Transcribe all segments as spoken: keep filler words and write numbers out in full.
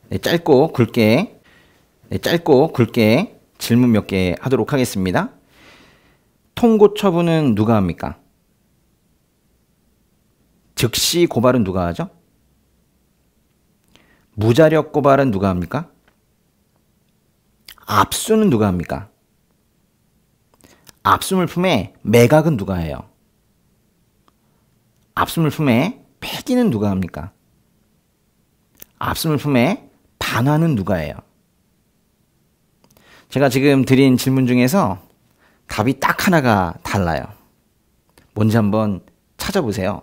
네, 짧고 굵게 네, 짧고 굵게 질문 몇 개 하도록 하겠습니다. 통고 처분은 누가 합니까? 즉시 고발은 누가 하죠? 무자력 고발은 누가 합니까? 압수는 누가 합니까? 압수물품의 매각은 누가 해요? 압수물품의 폐기는 누가 합니까? 압수물품의 반환은 누가 해요? 제가 지금 드린 질문 중에서 답이 딱 하나가 달라요. 뭔지 한번 찾아보세요.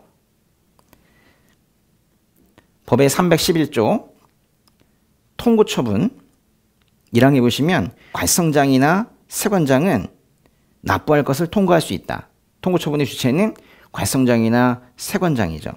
법의 삼백십일 조 통고처분 일 항에 보시면 괄성장이나 세관장은 납부할 것을 통고할 수 있다. 통고처분의 주체는 괄성장이나 세관장이죠.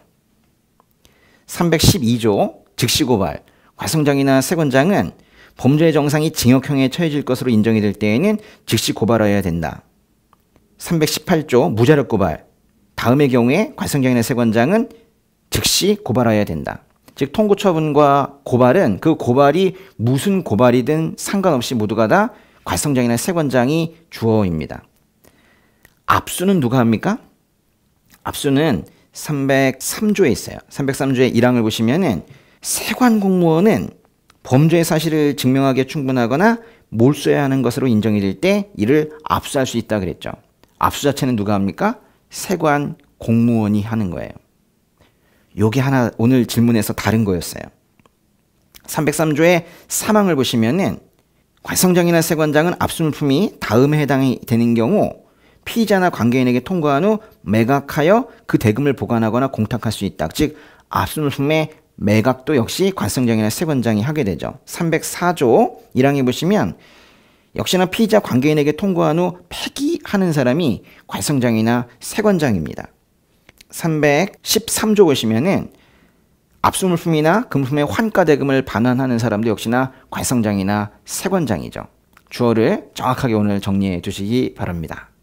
삼백십이 조 즉시고발 괄성장이나 세관장은 범죄의 정상이 징역형에 처해질 것으로 인정이 될 때에는 즉시 고발하여야 된다. 삼백십팔 조 무자력고발 다음의 경우에 괄성장이나 세관장은 즉시 고발하여야 된다. 즉 통고처분과 고발은 그 고발이 무슨 고발이든 상관없이 모두가 다 괄성장이나 세관장이 주어입니다. 압수는 누가 합니까? 압수는 삼백삼 조에 있어요. 삼백삼 조의 일 항을 보시면은 세관 공무원은 범죄의 사실을 증명하기에 충분하거나 몰수해야 하는 것으로 인정이 될 때 이를 압수할 수 있다 그랬죠. 압수 자체는 누가 합니까? 세관 공무원이 하는 거예요. 요게 하나 오늘 질문에서 다른 거였어요. 삼백삼 조의 삼 항을 보시면은 괄성장이나 세관장은 압수물품이 다음에 해당이 되는 경우 피의자나 관계인에게 통고한 후 매각하여 그 대금을 보관하거나 공탁할 수 있다. 즉 압수물품의 매각도 역시 괄성장이나 세관장이 하게 되죠. 삼백사 조 일 항에 보시면 역시나 피의자 관계인에게 통고한 후 폐기하는 사람이 괄성장이나 세관장입니다. 삼백십삼 조 보시면은 압수물품이나 금품의 환가대금을 반환하는 사람도 역시나 괄성장이나 세관장이죠. 주어를 정확하게 오늘 정리해 주시기 바랍니다.